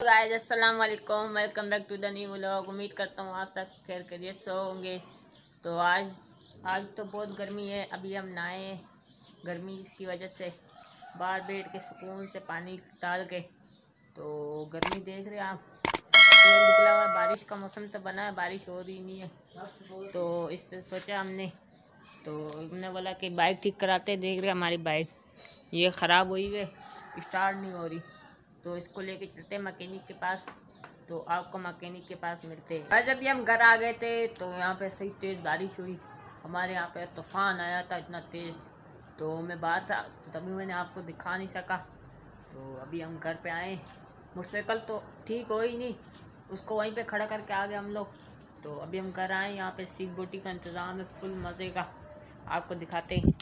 Guys अस्सलाम वालेकुम, welcome back to the new vlog. उम्मीद करता हूँ आप सब खैर खैरियत से होंगे। तो आज तो बहुत गर्मी है। अभी हम नहाए गर्मी की वजह से, बाहर बैठ के सुकून से पानी डाल के। तो गर्मी देख रहे हैं आप, सूरज निकला हुआ है, बारिश का मौसम तो बना है, बारिश हो रही नहीं है। तो इससे सोचा हमने बोला कि बाइक ठीक कराते। देख रहे हमारी बाइक ये ख़राब हुई है, स्टार्ट नहीं हो रही। तो इसको लेके चलते हैं मैकेनिक के पास। तो आपको मैकेनिक के पास मिलते हैं। आज अभी हम घर आ गए थे तो यहाँ पे सही तेज़ बारिश हुई। हमारे यहाँ पे तूफान आया था इतना तेज़, तो मैं बाहर था तभी मैंने आपको दिखा नहीं सका। तो अभी हम घर पे आए, मोटरसाइकिल तो ठीक हो ही नहीं, उसको वहीं पे खड़ा करके आ गए हम लोग। तो अभी हम घर आए, यहाँ पे सीख बोटी का इंतज़ाम है, फुल मज़े का। आपको दिखाते हैं,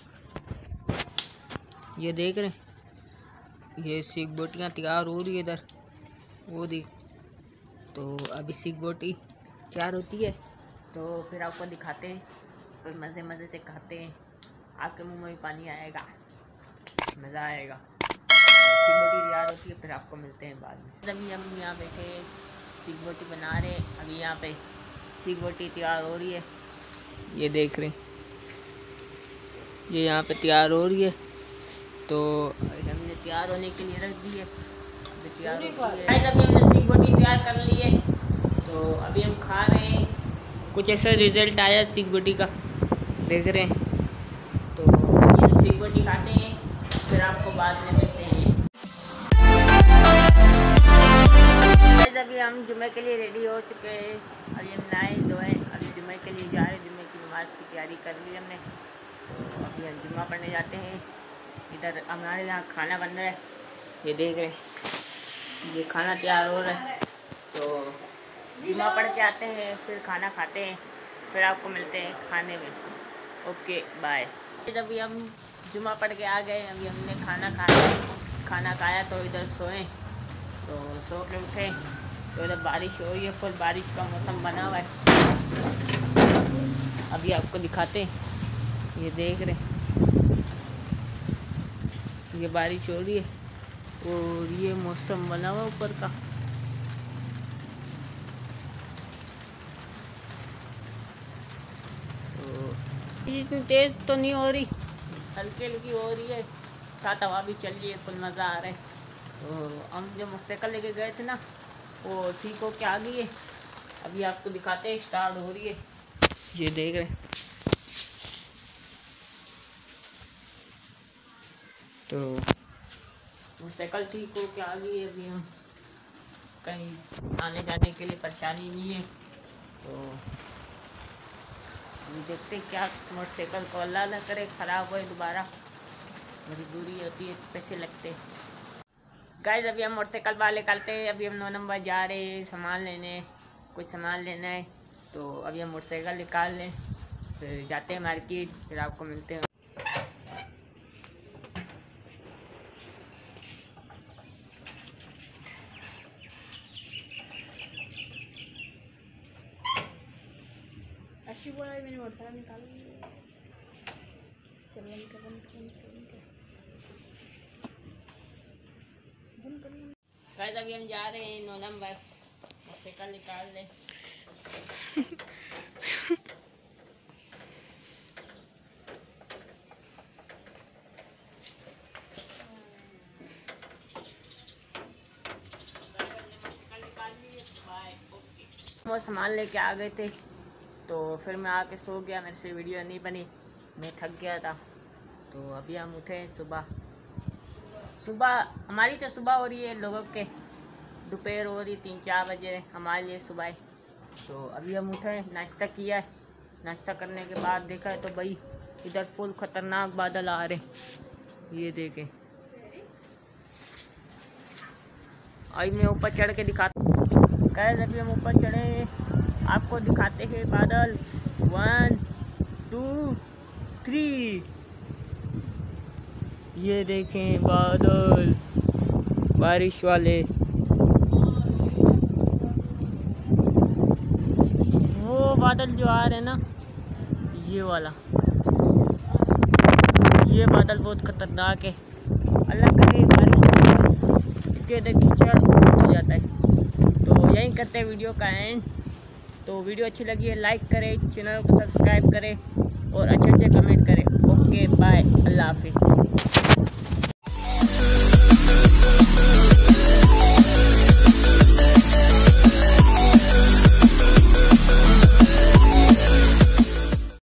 ये देख रहे हैं, ये सीख बोटियाँ तैयार हो रही है इधर, वो देख। तो अभी सीख बोटी तैयार होती है तो फिर आपको दिखाते हैं, फिर मज़े मज़े से खाते हैं। आपके मुंह में भी पानी आएगा, मज़ा आएगा। सीख बोटी तैयार होती है, फिर आपको मिलते हैं बाद में। अभी हम यहाँ बैठे सीख बोटी बना रहे। अभी यहाँ पे सीख बोटी तैयार हो रही है, ये देख रहे हैं, ये यहाँ पे तैयार हो रही है। तो हमने तैयार होने के लिए रख दी है, अभी तैयार हो रही है। अभी हमने सीख बोटी तैयार कर ली है, तो अभी हम खा रहे हैं। कुछ ऐसा रिजल्ट आया सीख बोटी का, देख रहे हैं। तो अभी हम सीख बोटी खाते हैं, फिर आपको बाद में मिलते हैं। अभी हम जुम्मे के लिए रेडी हो चुके हैं। अभी हम नहाए धोए, अभी जुम्मे के लिए जा रहे हैं। जुम्मे की नमाज़ की तैयारी कर ली हमने, तो अभी हम जुम्मा पढ़ने जाते हैं। इधर हमारे यहाँ खाना बन रहा है, ये देख रहे हैं, ये खाना तैयार हो रहा है। तो जुम्मा पढ़ के आते हैं, फिर खाना खाते हैं, फिर आपको मिलते हैं खाने में। Okay bye. अभी हम जुम्मा पढ़ के आ गए, अभी हमने खाना खाया तो इधर सोए। तो सो के उठे तो इधर बारिश हो रही है, फुल बारिश का मौसम बना हुआ है। अभी आपको दिखाते हैं, ये देख रहे हैं, ये बारिश हो रही है और ये मौसम बना हुआ ऊपर का। तो इतनी तेज़ तो नहीं हो रही, हल्की हल्की हो रही है, साथ हवा भी चल रही है, फुल मज़ा आ रहा है। तो हम जो मोटरसाइकिल लेके गए थे ना, वो ठीक हो के आ गई है। अभी आपको दिखाते हैं, स्टार्ट हो रही है, ये देख रहे हैं। तो मोटरसाइकिल ठीक हो के आ गई है। अभी हम कहीं आने जाने के लिए परेशानी नहीं है। तो हम देखते क्या, मोटरसाइकिल को अल्लाह ना करे ख़राब होए दोबारा, मजबूरी होती है, पैसे लगते हैं। गाइस अभी हम मोटरसाइकिल वाले निकालते हैं। अभी हम 9 नंबर जा रहे हैं सामान लेने, कुछ सामान लेना है। तो अभी हम मोटरसाइकिल निकाल लें, फिर जाते हैं मार्केट, फिर आपको मिलते हैं। अच्छी बोला मैंने मोटरसाइकिल निकाल ली। गाइस अभी हम जा रहे हैं 9 नंबर, मोटरसाइकिल निकाल लें। वो सामान लेके आ गए थे, तो फिर मैं आके सो गया, मेरे से वीडियो नहीं बनी, मैं थक गया था। तो अभी हम उठे सुबह हमारी तो सुबह हो रही है, लोगों के दोपहर हो रही, 3-4 बजे, हमारे लिए सुबह है। तो अभी हम उठे, नाश्ता किया है। नाश्ता करने के बाद देखा है तो भाई इधर फुल ख़तरनाक बादल आ रहे, ये देखें। अभी मैं ऊपर चढ़ के दिखाता हूँ। गाइस अभी हम ऊपर चढ़े, आपको दिखाते हैं बादल। 1 2 3, ये देखें बादल बारिश वाले, वो बादल जो आ रहे हैं ना, ये वाला, ये बादल बहुत खतरनाक है। अल्लाह करे बारिश, क्योंकि इधर कीचड़ हो जाता है। यहीं करते हैं वीडियो का एंड। तो वीडियो अच्छी लगी है लाइक करें, चैनल को सब्सक्राइब करें और अच्छे अच्छे कमेंट करें। ओके बाय, अल्लाह हाफिज़।